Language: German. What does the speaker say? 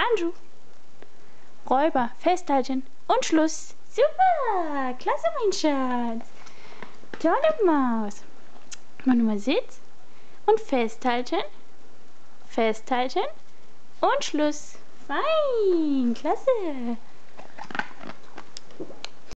Handschuh. Räuber, festhalten und Schluss. Super, klasse, mein Schatz. Tolle Maus. Mach nochmal Sitz und festhalten, festhalten und Schluss. Fein, klasse.